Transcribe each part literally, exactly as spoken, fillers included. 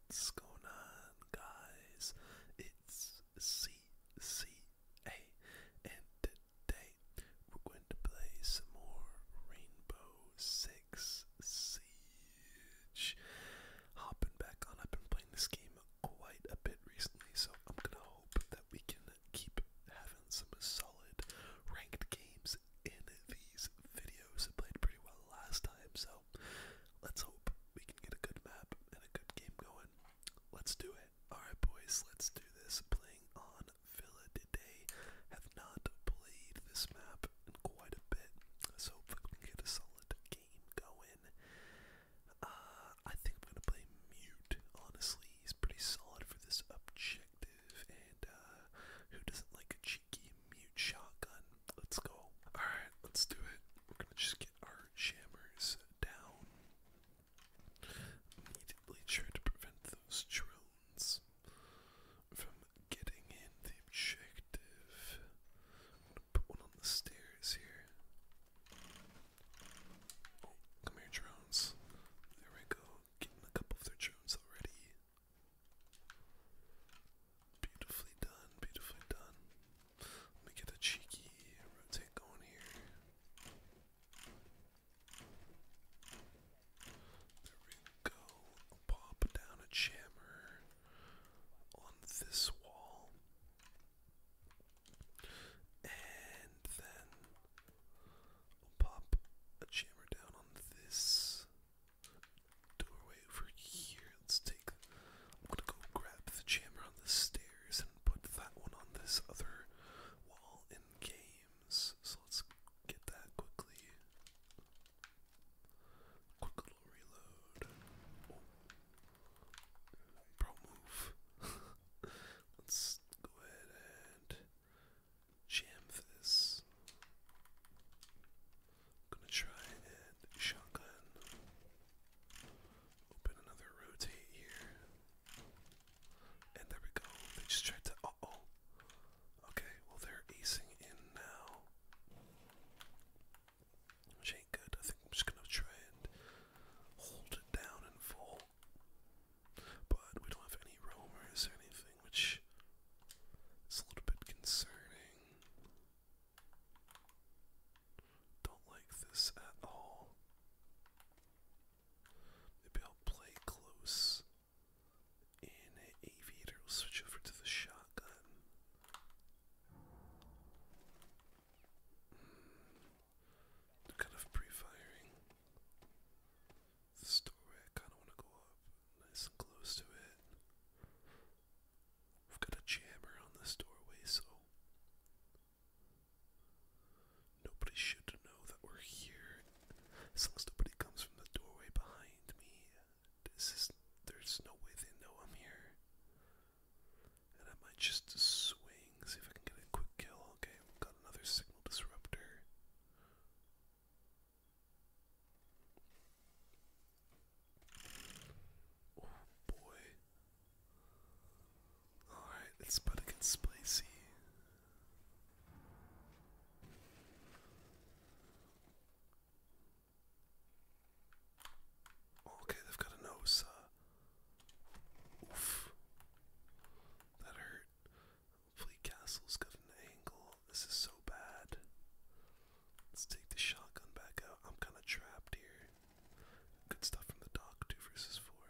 What's going on, guys? It's C C A, and today we're going to play some more Rainbow Six Siege. Hopping back on, I've been playing this game quite a bit recently, so I'm gonna hope that we can keep having some solid ranked games in these videos. I played pretty well last time, so let's hope we can get a good map and a good game going. Let's do it. Alright, boys, let's do this. Playing on Villa today. Have not played this map in quite a bit, so hopefully we can get a solid game going. Uh, I think I'm gonna play Mute, honestly. He's pretty solid for this objective, and uh, who doesn't like a cheeky Mute shotgun? Let's go. Alright, let's do it. We're gonna just get our jammers down. Immediately try to prevent those drones from getting in the objective. I'm gonna put one on the stairs here. Oh, come here, drones. There we go. Getting a couple of their drones already. Beautifully done, beautifully done. Let me get a cheeky rotate going here. There we go. I'll pop down a jammer on this wall. And then I'll pop a jammer down on this doorway over here. Let's take. I'm gonna go grab the jammer on the stairs and put that one on this other wall in games. So let's get that quickly. Quick little reload. Oh. Pro move. Let's go ahead and jam this. Gonna try and shotgun. Open another rotate here. And there we go. They just tried to. Uh oh. Okay, well, they're acing in now. Which ain't good. I think I'm just gonna try and hold it down and full. But we don't have any roamers or anything, which is a little bit concerning. Don't like this at all. Maybe I'll play close in an aviator. We'll switch over to the shotgun. They're kind of pre-firing. This doorway, I kind of want to go up nice and close to it. We've got a jammer on this doorway, so nobody should know that we're here. As long as nobody comes from the doorway behind me, this is, there's no way they know I'm here. And I might just swing, see if I can get a quick kill. Okay, we've got another signal disruptor. Oh boy. Alright, it's about to get spicy. Okay, they've got a nose. Uh, oof. That hurt. Hopefully Castle's got an angle. This is so bad. Let's take the shotgun back out. I'm kind of trapped here. Good stuff from the dock, two versus four.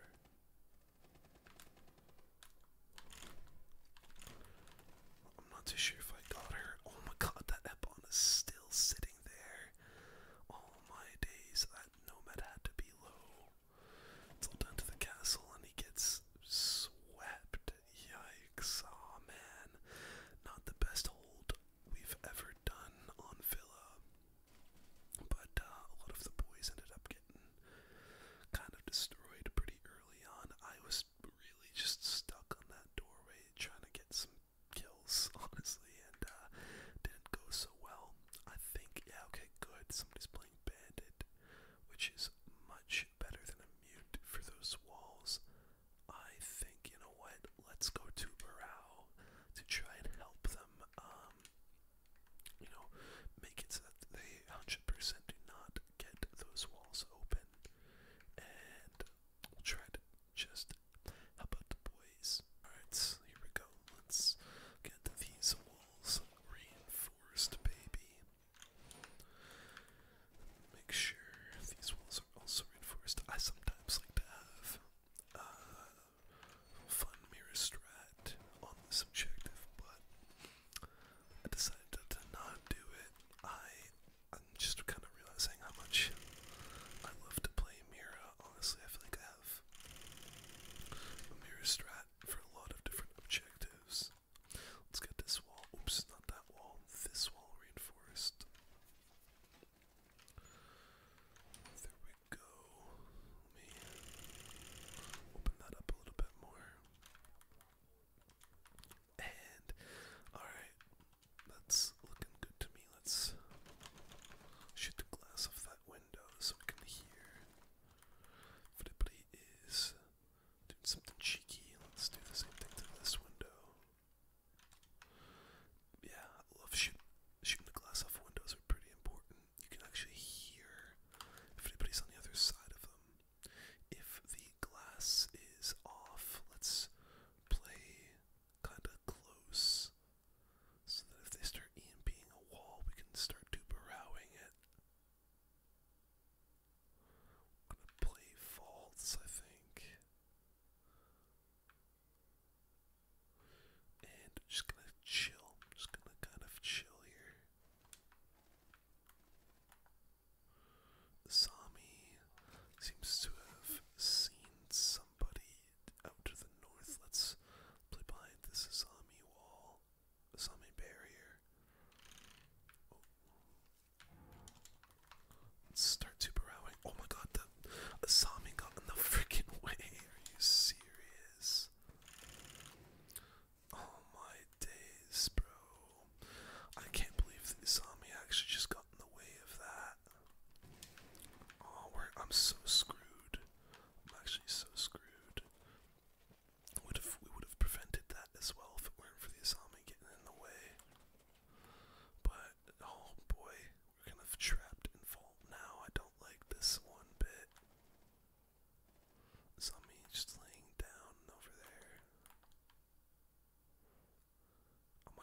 I'm not too sure if I got her. Oh my god, that Ebon is still sitting there. Oh my days, that Nomad had to be low. It's all down to the castle and he gets swept. Yikes. Oh man. Not the best hold we've ever done on Villa. But uh, a lot of the boys ended up getting kind of destroyed pretty early on. I was really just stuck on that doorway trying to get some kills, honestly,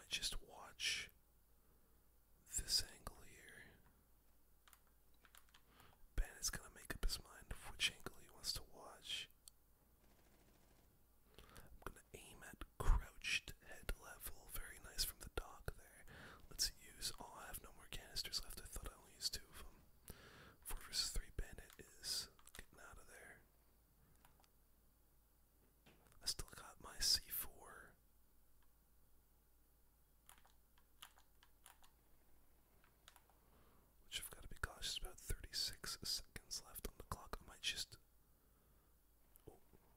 might just watch this angle here. Bandit's gonna make up his mind of which angle he wants to watch. I'm gonna aim at crouched head level. Very nice from the dock there. Let's use. Oh, I have no more canisters left. I thought I only used two of them. Four versus three. Bandit is getting out of there. I still got my C four. Which I've got to be cautious about. thirty-six seconds left on the clock. I might just. Oh.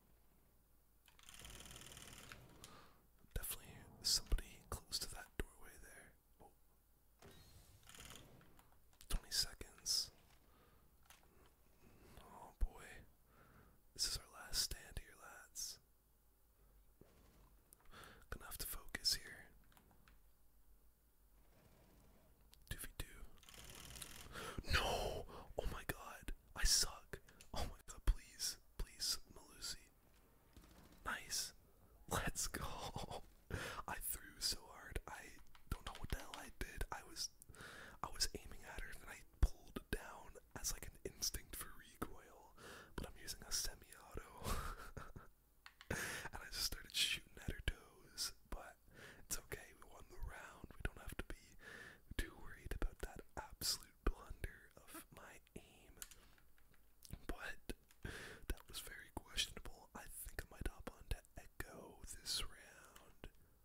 Definitely somebody close to that doorway there. Oh. twenty seconds. Oh boy. This is our last stand here, lads. Gonna have to focus here. two v two. No! Oh my god. I suck. Oh my god, please. Please, Malusi. Nice. Let's go. I threw so hard. I don't know what the hell I did. I was I was aiming at her and I pulled down as like an instinct for recoil. But I'm using a semi-auto. And I just started shooting at her toes. But it's okay, we won the round. We don't have to be too worried about that absolute blunder of my aim. But that was very questionable. I think I might hop on to Echo this round.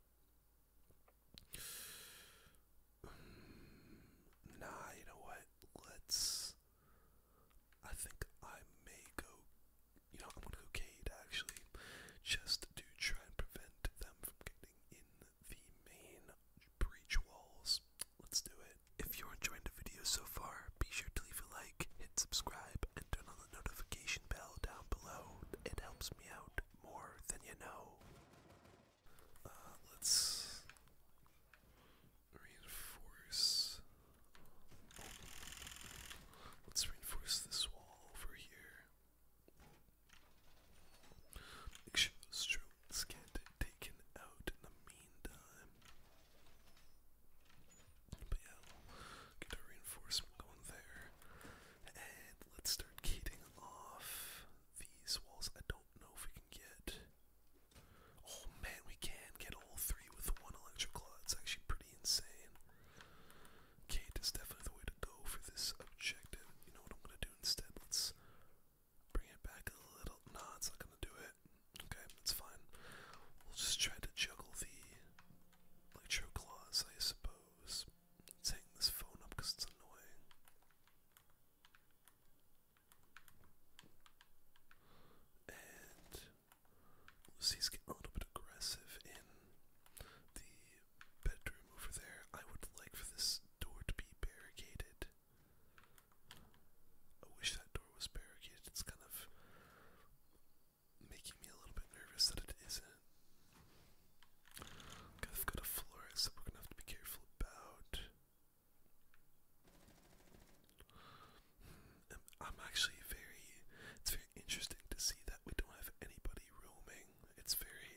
Mm, nah, you know what? Let's. I think I may go. You know, I'm gonna go Cade actually, just to try and prevent them from getting in the main breach walls. Let's do it. If you're enjoying the video so far, be sure to leave a like, hit subscribe, and turn on the notification bell down below. It helps me out more than you know. Uh, let's reinforce. Let's reinforce this wall over here. Make sure those drones get taken out in the meantime. But yeah, we'll get a reinforcement going there. And let's start gating off these walls. I don't know if we can get. Oh man, we can get all three with one electrical. It's actually pretty insane. Kate is definitely the way to go for this objective. You know what I'm gonna do instead? Let's bring it back a little. Nah, it's not gonna do it. Okay, that's fine. We'll just try to juggle the electro claws, I suppose. Let's hang this phone up because it's annoying. And Lucy's getting a little bit aggressive in the bedroom over there. I would like for this door to be barricaded. I wish that door was barricaded. It's kind of making me a little bit nervous that it isn't. I've got a florist that we're gonna have to be careful about. Hmm, I'm actually very, it's very interesting to see that we don't have anybody roaming. It's very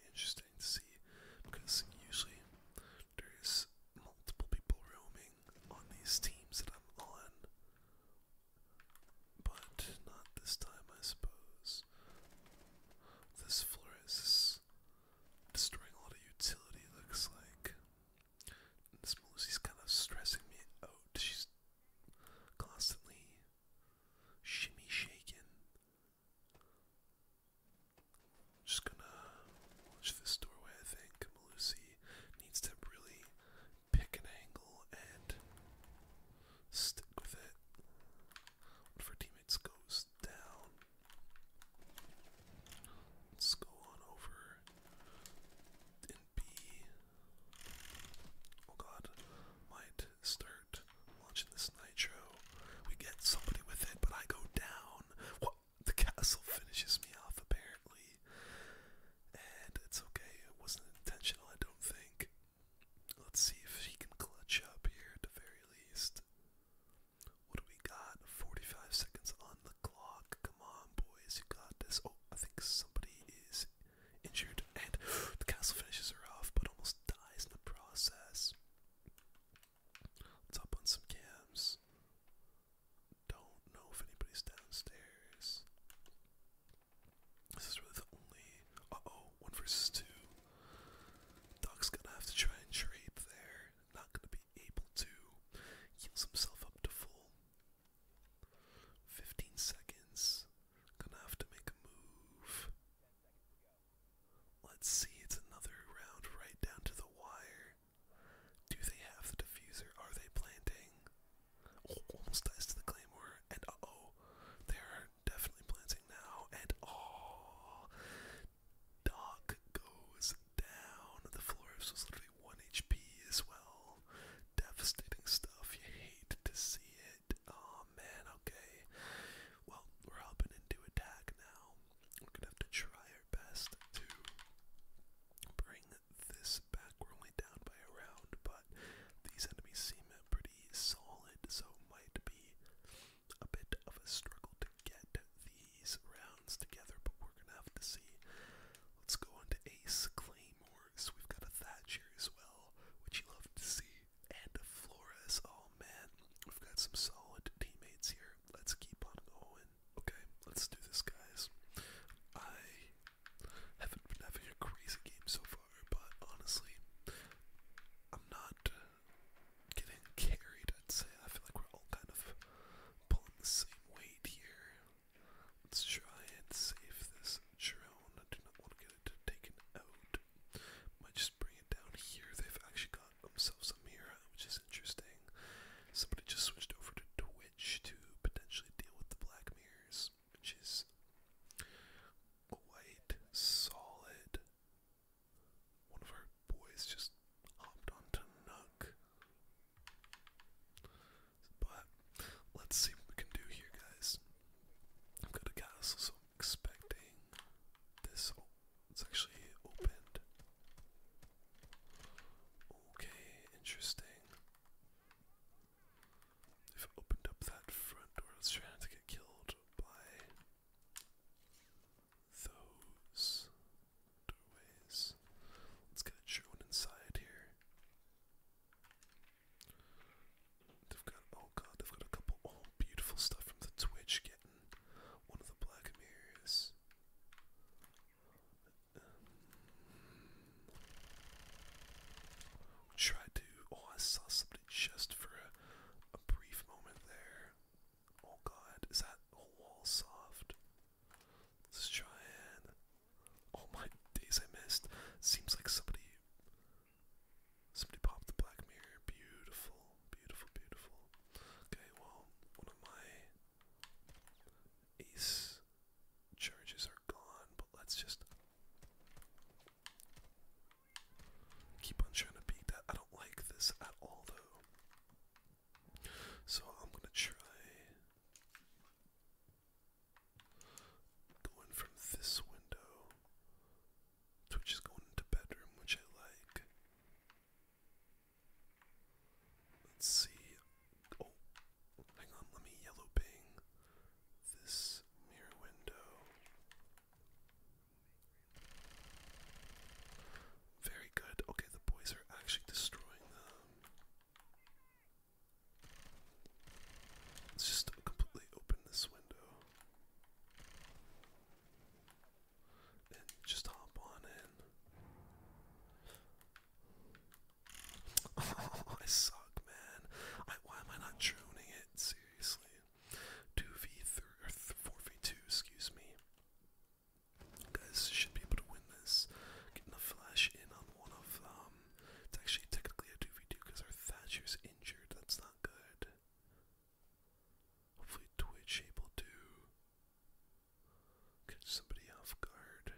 catch somebody off guard.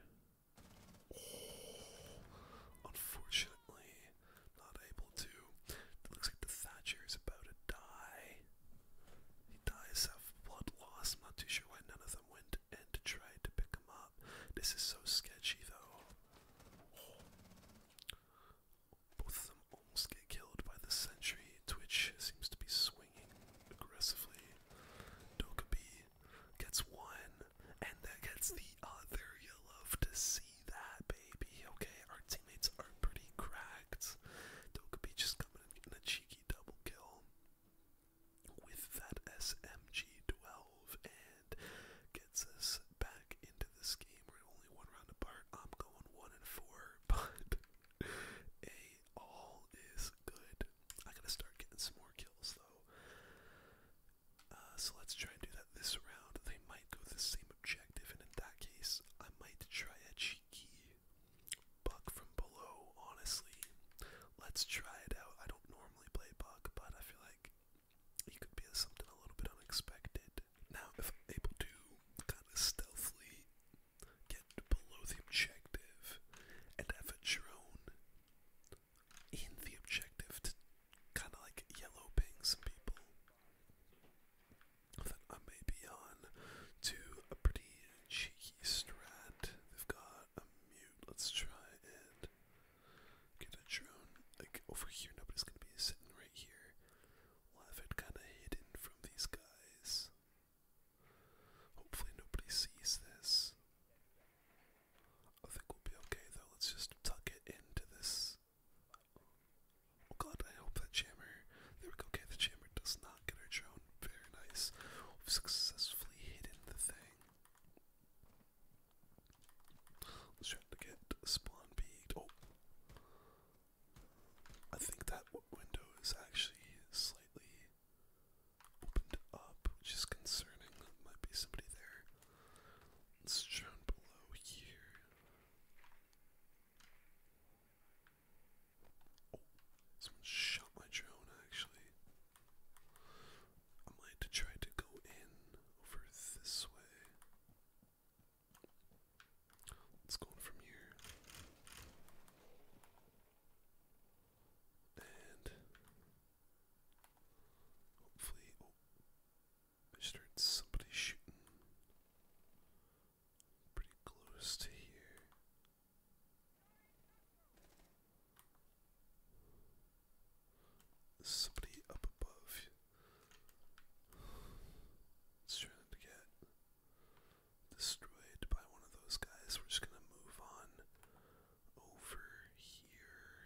Oh, unfortunately, not able to. It looks like the Thatcher is about to die. He dies of blood loss. I'm not too sure why none of them went in to try to pick him up. This is so sketchy, though. Oh. Both of them almost get killed by the sentry. Twitch seems to be swinging aggressively. Dokkaebi gets one, and that gets the other. You love to see that, baby. Okay, our teammates are pretty cracked. Dokkaebi just coming and getting a cheeky double kill with that S M G twelve and gets us back into this game. We're only one round apart. I'm going one and four, but a all is good. I gotta start getting some more kills though. Uh, so let's try and do that this round. They might go the same objective, and in that case, I might try a cheeky buck from below. Honestly, let's try it out. I don't normally play buck, but I feel like he could be something a little bit unexpected. Now, if I'm able to kind of stealthily get below the objective and have a drone in the objective to kind of like yellow ping some people, then I may be on to a pretty cheeky strat. They've got a mute. Let's try and get a drone like over here. Nobody's gonna be sitting right here. We'll have it kind of hidden from these guys. Hopefully nobody sees this. I think we'll be okay though. Let's just tuck it into this. Oh god, I hope that jammer. There we go. Okay, the jammer does not get our drone. Very nice. We've successfully hidden the thing. Let's try to get spawn peaked. Oh. I think that w window is actually slightly opened up, which is concerning. There might be somebody there. Let's drone below here. Oh, someone shot my drone actually. I might try to go in over this way. Let's go in from here. And hopefully, oh, I just heard somebody shooting pretty close to here. There's somebody up above. It's trying to get destroyed by one of those guys. We're just gonna move on over here.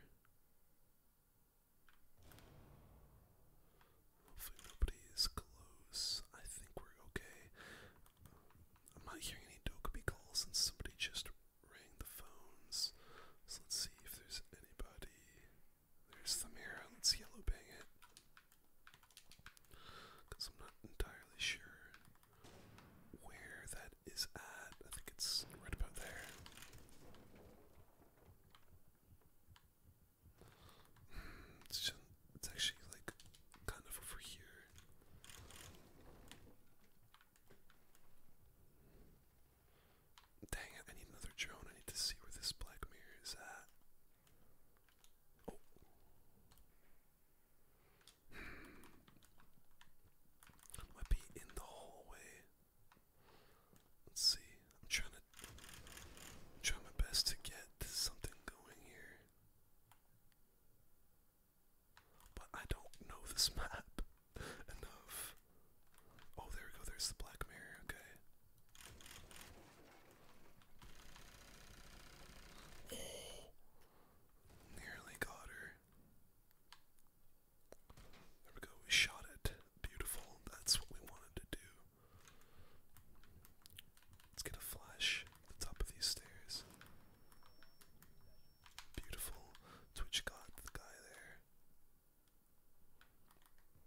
Hopefully nobody is close. I think we're okay. I'm not hearing any Dokkaebi calls, and somebody just rang the phones. So let's see if there's anybody. There's the mirror. Let's yellow bang it. Because I'm not entirely sure where that is at. I think it's right about there. It's just, it's actually like kind of over here. Dang it, I need another drone. I need to see where this black mirror is at. Oh. Might be in the hallway. Let's see. I'm trying to I'm trying my best to get something going here. But I don't know this map enough. Oh, there we go. There's the black mirror. Okay. Oh, nearly got her. There we go. We shot it. Beautiful. That's what we wanted to do. Let's get a flash at the top of these stairs. Beautiful. Twitch got the guy there.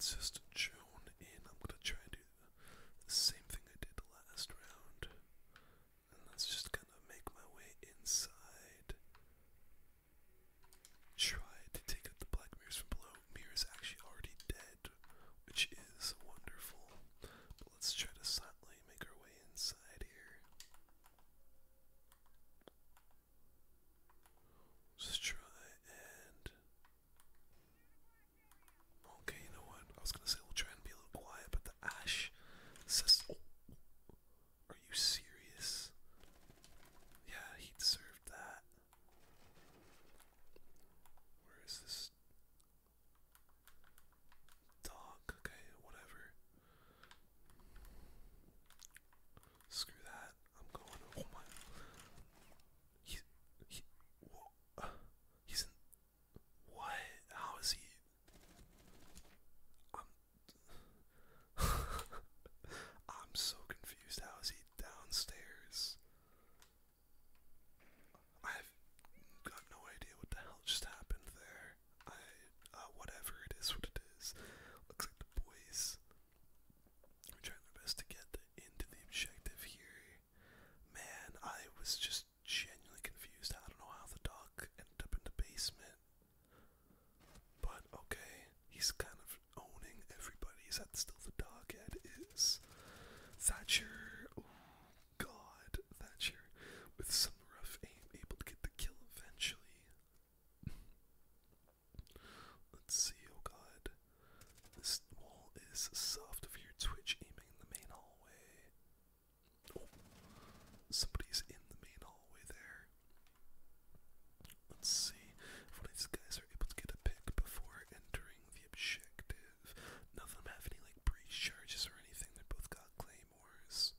let's just drone in. I'm gonna try and do the same thing I did last round. And let's just kind of make my way inside. Try to take out the black mirrors from below. Mirror is actually already dead, which is wonderful. But let's try to silently make our way inside here. Just try and... Okay, you know what? I was gonna say we'll try and be a little quiet, but the Ash says... Oh, are you serious? Yeah, he deserved that. Where is this dog? Okay, whatever. Screw that. I'm going. Oh my. He. He. Whoa, uh, he's in. What? How is he? I'm. I'm so confused. How is he downstairs? I've got no idea what the hell just happened there. I. Uh, whatever it is, what it is. Looks like the boys are trying their best to get into the objective here. Man, I was just genuinely confused. I don't know how the dog ended up in the basement. But okay, he's kind of owning everybody. Is that still the dog? Yeah, it is. Thatcher, oh god, Thatcher, with some rough aim, able to get the kill eventually. Let's see, oh god. This wall is soft of your Twitch aiming in the main hallway. Oh, somebody's in the main hallway there. Let's see if one of these guys are able to get a pick before entering the objective. None of them have any like breach charges or anything. They both got claymores.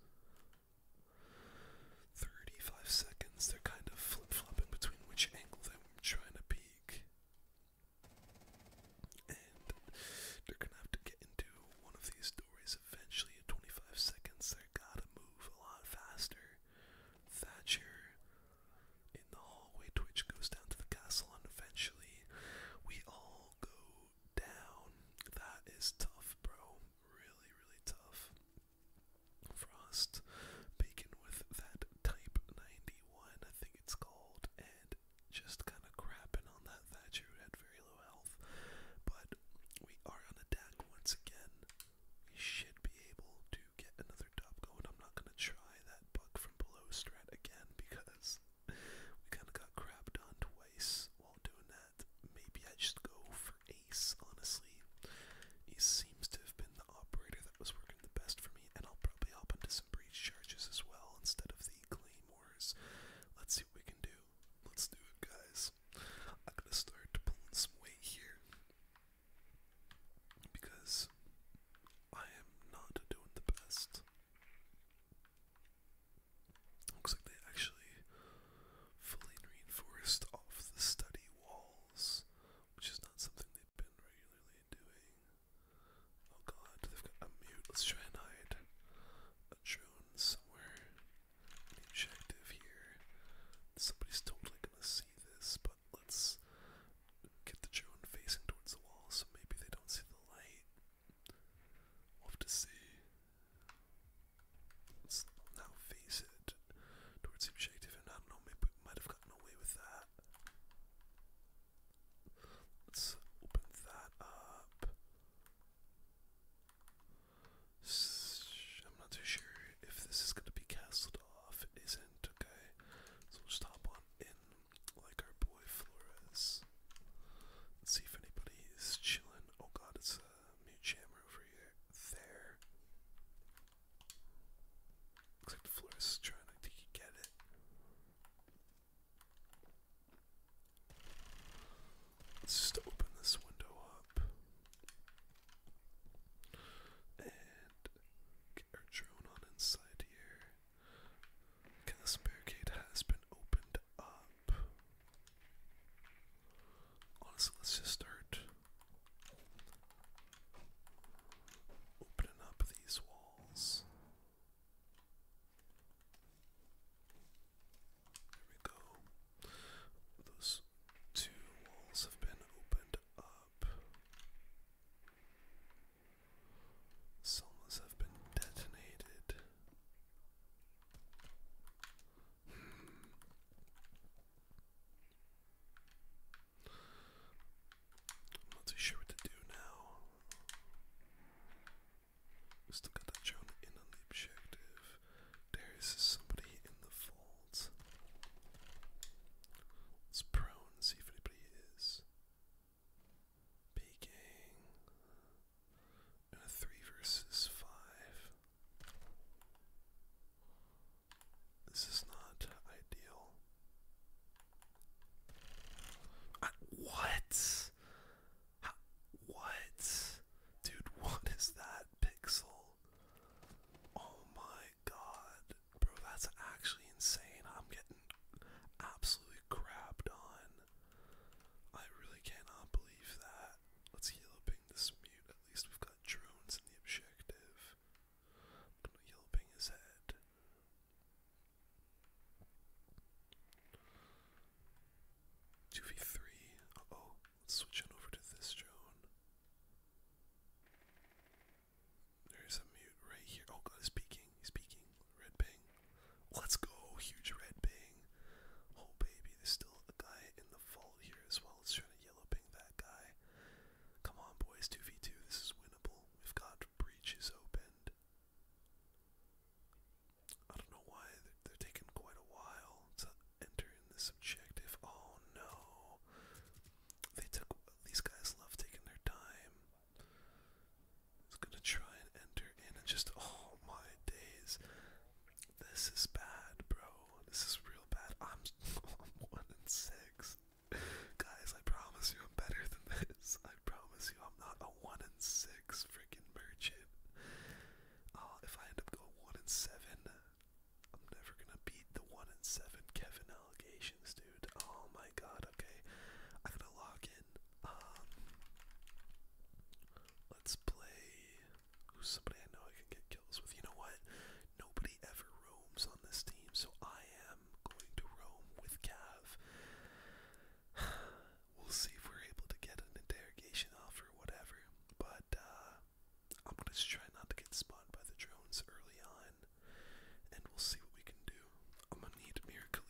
seven Kevin allegations, dude. Oh my god, okay. I gotta log in. Um, let's play. Who's somebody I know I can get kills with? You know what? Nobody ever roams on this team, so I am going to roam with Cav. We'll see if we're able to get an interrogation off or whatever, but uh, I'm gonna just try not to get spawned by the drones early on, and we'll see what we can do. I'm gonna need Miracle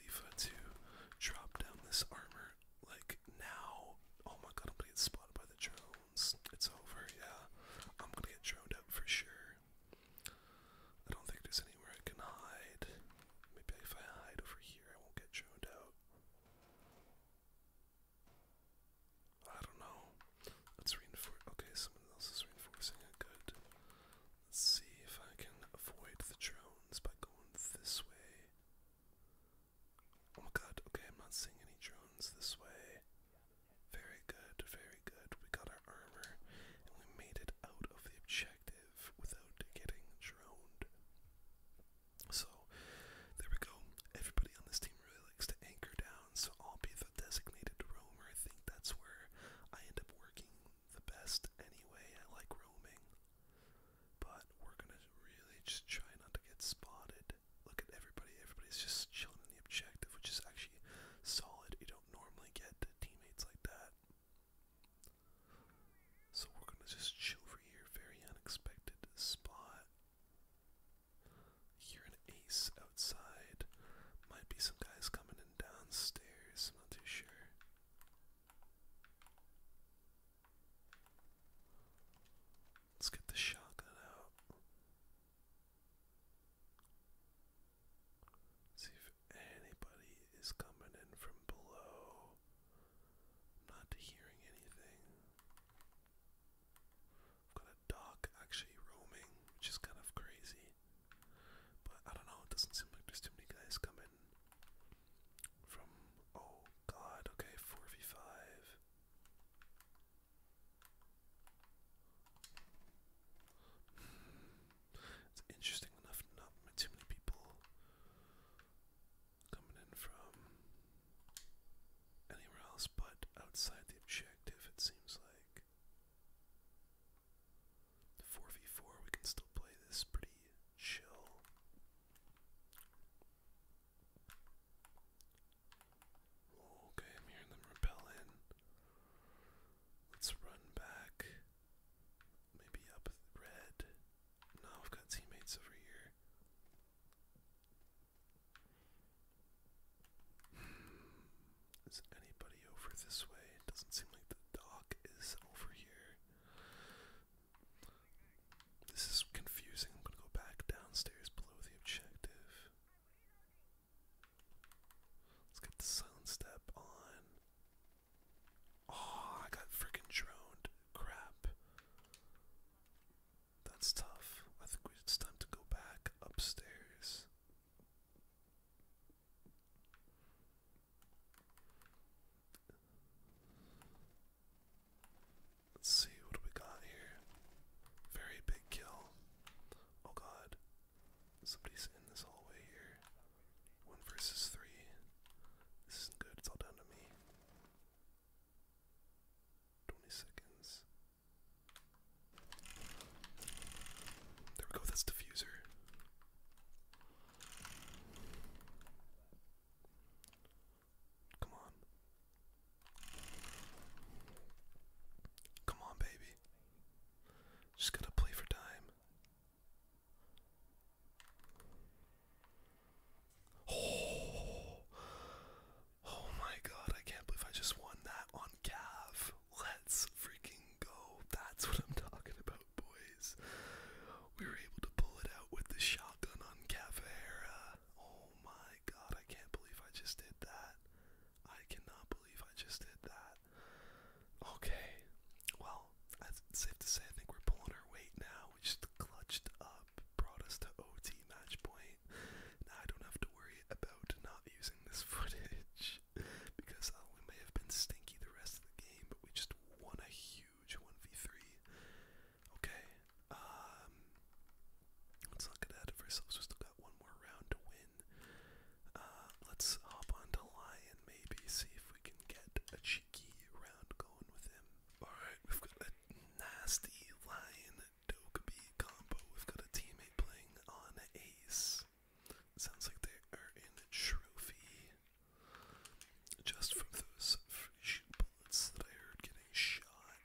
nasty lion Dokkaebi combo. We've got a teammate playing on Ace. Sounds like they are in a trophy. Just from those free bullets that I heard getting shot.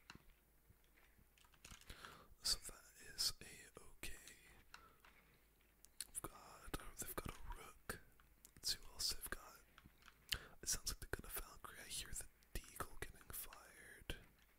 So that is a-okay. We've got, oh, they've got a rook. Let's see who else they've got. It sounds like they've got a Valkyrie. I hear the deagle getting fired.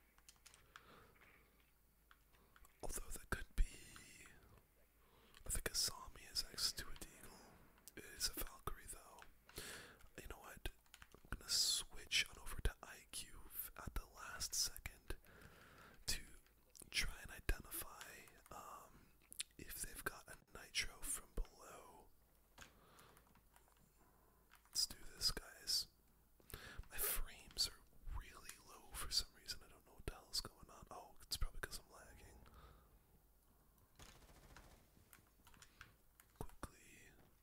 Although that could be, I think Asami is next to a deagle. It is a Valkyrie though. You know what? I'm gonna switch on over to I Q at the last second to try and identify um, if they've got a nitro from below. Let's do this, guys. My frames are really low for some reason. I don't know what the hell's going on. Oh, it's probably because I'm lagging. Quickly,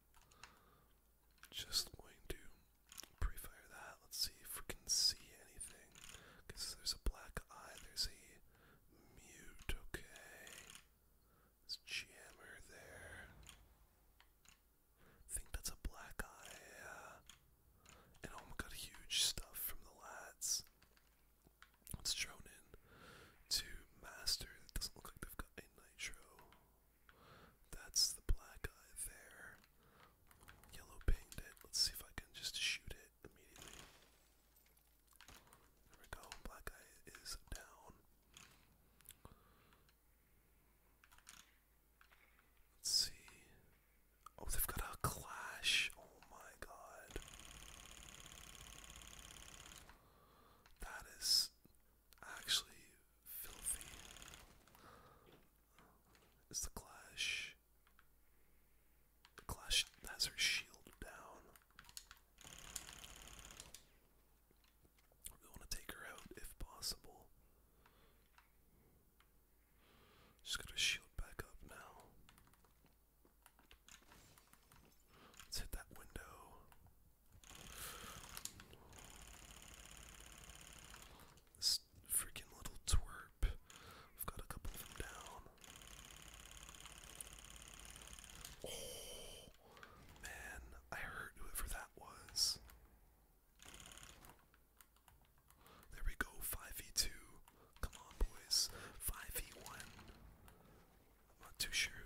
just going to pre-fire that. Let's see if we can see anything. Because there's a black eye. There's a mute. Okay. There's jammer there. I think that's a black eye. Yeah. And oh my god, huge stuff from the lads. Let's drone in to master. It doesn't look like they've got a nitro. That's the black eye there. Yellow pinged it. Let's see if I can just shoot it immediately. There we go. Black eye is down. Let's see. Oh, they've got a clash. Oh my god. That is actually filthy. Is the clash? The clash has her shield down. We want to take her out if possible. Just got her shield back up now. Let's hit that window. This freaking little twerp. We've got a couple of them down. Oh, man. I hurt whoever that was. There we go. five v two. Come on, boys. five v one. I'm not too sure